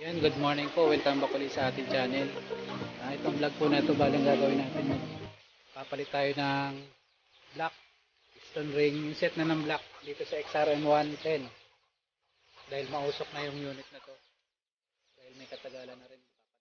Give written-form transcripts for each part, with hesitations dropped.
Yan, good morning po. Welcome back ulit sa ating channel. Itong vlog po na ito, balang gagawin natin. Papalit tayo ng black piston ring. Yung set na ng black dito sa XRM 110. Dahil mausok na yung unit na to. Dahil may katagalan na rin.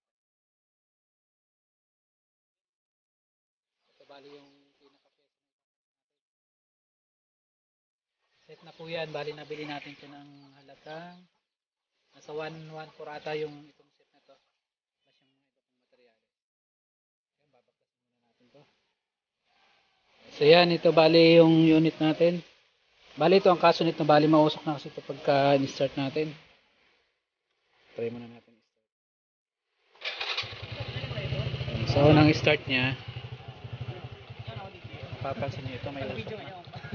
Ito bali yung pinaka-pyesa. Set na po yan. Bali nabili natin ito ng halagang nasa 114 ata yung itong set na to. Plus yung mga iba pang materyales. Ayan, babaklasin muna natin to. So yan, ito bali yung unit natin. Bali ito ang kaso nito, bali mausok na kasi ito pagka in-start natin. Try muna natin i-start. So unang start niya, mapapansin niyo ito may usok na.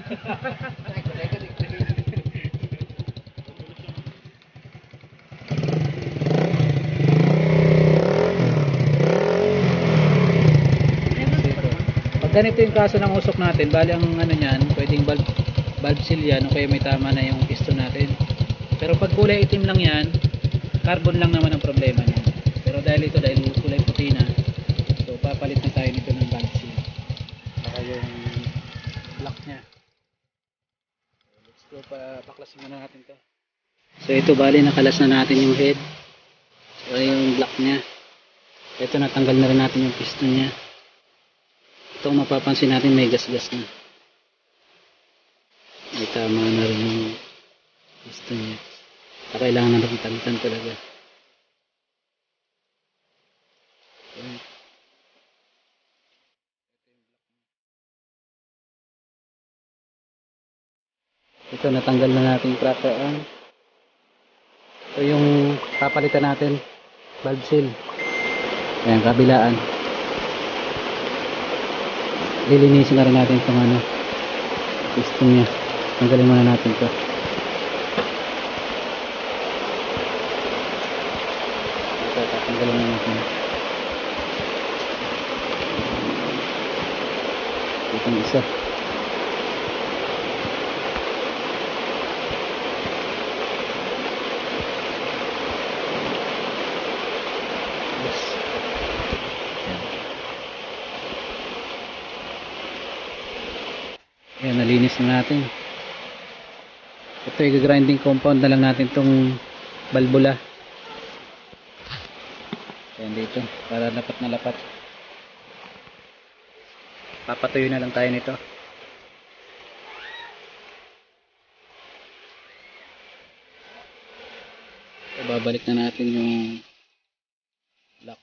Pag ganito yung kaso ng usok natin, bali ang ano niyan, pwedeng valve seal yan o kaya may tama na yung piston natin. Pero pag kulay itim lang yan, carbon lang naman ang problema niya. Pero dahil kulay puti na, so papalit na tayo nito ng valve seal. Baka yung block niya. So, let's go, baklasin muna natin to. So ito bali nakalas na natin yung head. So yung block niya. Ito natanggal na rin natin yung piston niya. Ito mapapansin natin may gas-gas na. May tama na rin yung piston niya. Kailangan na rin palitan talaga. Ito natanggal na natin yung cracker arm. Ito yung papalitan natin, valve seal. Ayan, kabilaan. Lilinisin na rin natin itong piston niya. Tanggalin muna natin ito. Ito, tatanggalin na natin. Itong isa. Ayan, nalinis na natin. Ito yung grinding compound na lang natin itong balbula. Ayan dito, para lapat na lapat. Papatuyo na lang tayo nito. So, babalik na natin yung lock.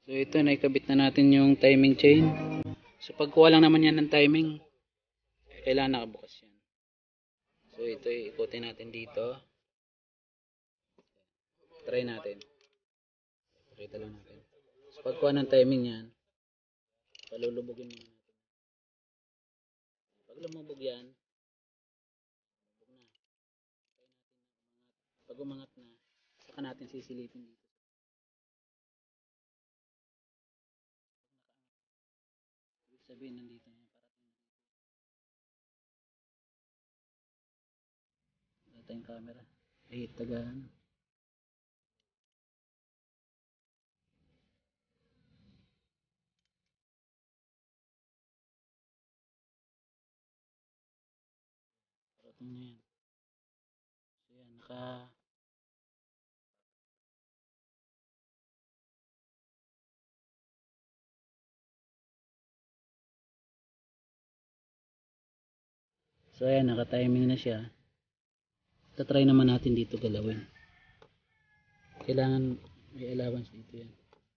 So ito, naikabit na natin yung timing chain. So pagkuha lang naman yan ng timing, kailangan nakabukas yan. So ito, ikutin natin dito. Try natin. Pakita lang natin. So pagkuha ng timing yan, palulubugin muna natin. Pag lumubog yan, pag umangat na, saka natin sisilipin dito. Ibig sabihin nandito na parating na dito. Wala tayong camera. Tagaan. Parating na yan. So yan, So ayan, naka-timing na siya. Tatry naman natin dito galawin. Kailangan may allowance dito yan.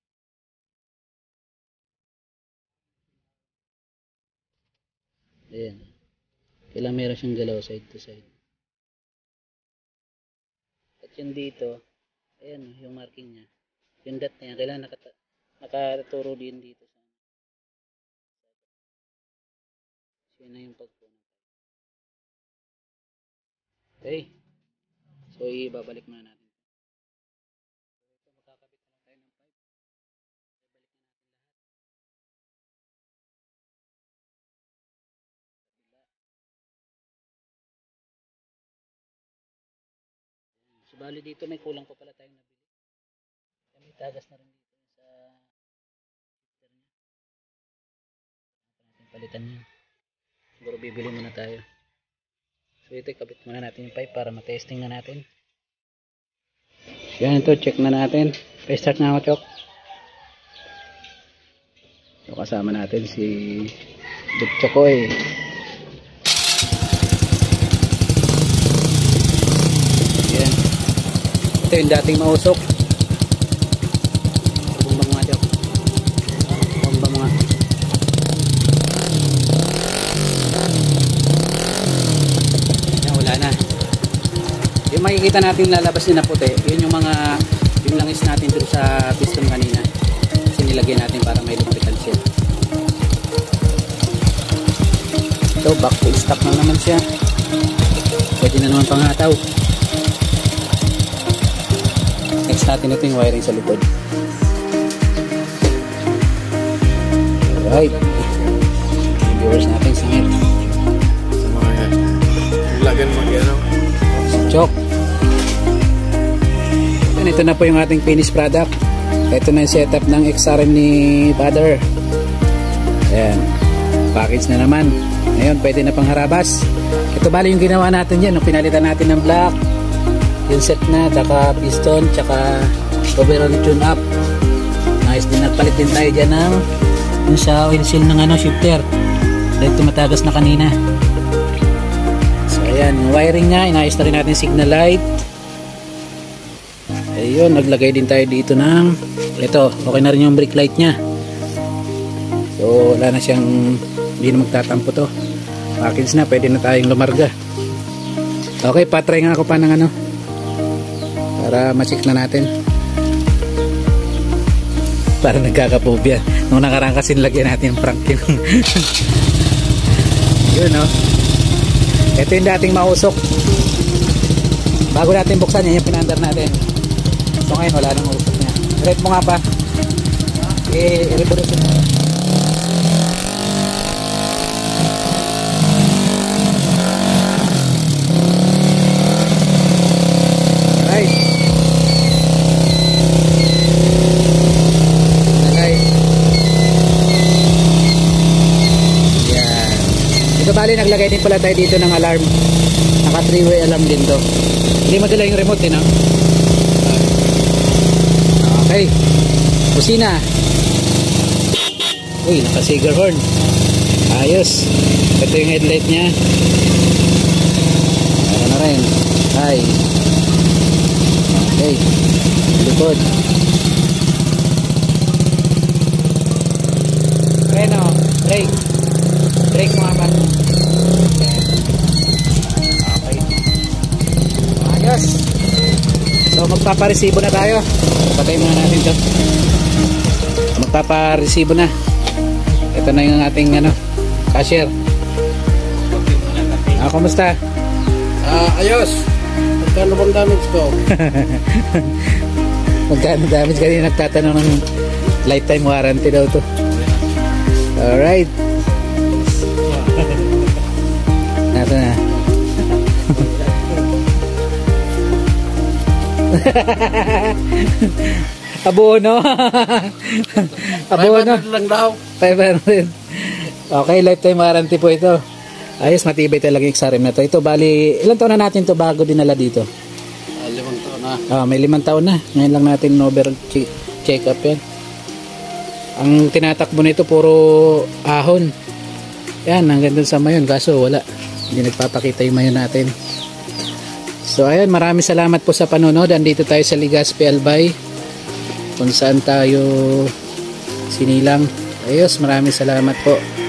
Ayan. Kailangan meron siyang galaw side to side. At yun dito, ayan yung marking niya. Yung dot na yan, kailangan nakaturo din dito. So yun na yung pagpunan. Okay. So ibabalik muna natin. So ito, makakabit na lang tayo ng pipe. Ibalik na natin lahat. So bali dito may kulang pa pala tayong nabili. May tagas na rin dito sa filter niya. Natin palitan niya. Siguro bibili muna tayo. So ito, ikabit muna natin yung pipe para matesting na natin. So yan ito, check na natin. Pa-start na ako, Chok. So kasama natin si Big Chokoy. Yan. Ito yung dating mausok. Bumbang mga, Chok. Bumbang mga. Wala na. Yung makikita natin lalabas na puti, yun yung mga yung langis natin dun sa piston kanina. Kasi nilagay natin para may lubricant siya. So back to stock na naman siya. Pwede na naman pangataw. Next natin ito yung wiring sa likod. Alright. Yung viewers natin sa ngayon. Lagan mag-ano Chok. Ito na po yung ating finished product. Ito na yung setup ng XRM ni Father. Ayan, package na naman. Ngayon pwede na pang harabas. Ito bali yung ginawa natin yan, nung pinalitan natin ng black, yung set na, tsaka piston, tsaka overall tune up. Nice din, nagpalit din tayo dyan ng yung sa oil seal ng shifter dahil tumatagas na kanina. Ayan, yung wiring nya, inayos na rin natin signal light. Ayun, naglagay din tayo dito ng ito, okay na rin yung brake light nya. So wala na siyang, hindi na magtatampo to. Package na, pwede na tayong lumarga. Okay, patry nga ako pa ng para ma-check na natin. Para nagkakapobya. Nung nakaraan kasi nilagyan natin yung prank yung yun ito yung dating mausok. Bago natin buksan yan, yung pinandar natin. So ngayon wala nang usok niya. Rep mo nga pa. I-revolution mo. Right. Ito bali naglagay din pala tayo dito ng alarm. Naka 3-way alarm din to. Hindi madala yung remote no? Okay. Busina. Uy, naka Seeger horn. Ayos. Ito yung headlight nya. Ayan na rin. Hi. Okay. Likod. ha. Okay. Ayos. So magpaparesibo na tayo. Patay muna natin to. Magpaparesibo na. Ito na yung ating ano, cashier. Kumusta? Ayos. Magkano bang damage ko? Magkano damage? Kanina nagtatanong ng lifetime warranty daw to. Alright. Nasa na. Abono. Abono. 500 lang daw. 500. Okay, lifetime warranty po ito. Ayos, matibay talaga yung XRM na to. Ito, bali, ilang taon na natin to bago dinala dito? 5 taon na. May 5 taon na. Ngayon lang natin over check up yan. Ang tinatakbo nito puro ahon. Yan, hanggang dun sa mayon. Kaso wala. Hindi nagpapakita yung mayon natin. So ayun, maraming salamat po sa panonood. Andito tayo sa Legazpi Albay, kung saan tayo sinilang. Ayos, maraming salamat po.